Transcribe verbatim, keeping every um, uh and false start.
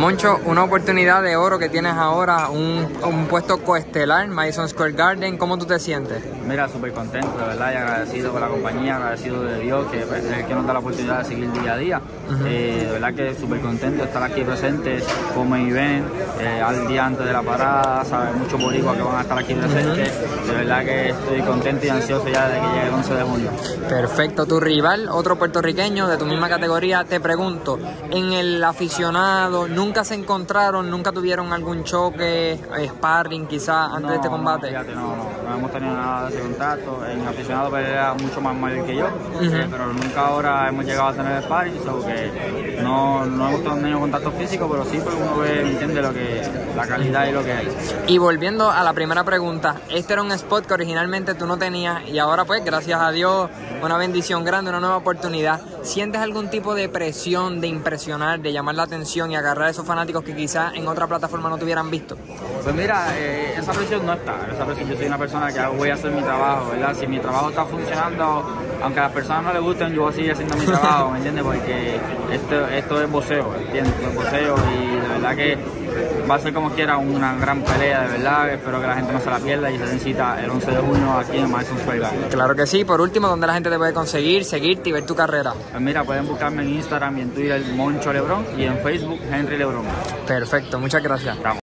Moncho, una oportunidad de oro que tienes ahora, un, un puesto coestelar, Madison Square Garden, ¿cómo tú te sientes? Mira, súper contento, de verdad, y agradecido con la compañía, agradecido de Dios, que pues, es el que nos da la oportunidad de seguir día a día. Uh-huh. eh, de verdad que súper contento de estar aquí presente como event, eh, al día antes de la parada, ¿sabes? Muchos boricuas que van a estar aquí presentes. Uh-huh. De verdad que estoy contento y ansioso ya de que llegue el once de junio. Perfecto. Tu rival, otro puertorriqueño de tu misma categoría, te pregunto, en el aficionado, ¿nunca se encontraron, nunca tuvieron algún choque, sparring quizás antes no, de este combate? No, fíjate, no, no, no hemos tenido nada de ese contacto. En aficionado pues, era mucho más mayor que yo, uh-huh. eh, pero nunca ahora hemos llegado a tener sparring, so que no, no hemos tenido contacto físico, pero sí porque uno ve, entiende lo que, la calidad y lo que hay. Y volviendo a la primera pregunta, este era un spot que originalmente tú no tenías y ahora pues gracias a Dios una bendición grande, una nueva oportunidad. ¿Sientes algún tipo de presión, de impresionar, de llamar la atención y agarrar a esos fanáticos que quizás en otra plataforma no te hubieran visto? Pues mira, eh, esa presión no está, esa presión, yo soy una persona que voy a hacer mi trabajo, ¿verdad? Si mi trabajo está funcionando, aunque a las personas no les gusten, yo voy a seguir haciendo mi trabajo, ¿me entiendes? Porque esto, esto es boxeo, ¿entiendes? Esto es boxeo y de verdad que va a ser como quiera una gran pelea, de verdad. Espero que la gente no se la pierda y se necesita el once de junio aquí en Madison Square Garden. Claro que sí. Por último, ¿dónde la gente te puede conseguir, seguirte y ver tu carrera? Pues mira, pueden buscarme en Instagram y en Twitter Moncho Lebron y en Facebook Henry Lebron. Perfecto, muchas gracias. Vamos.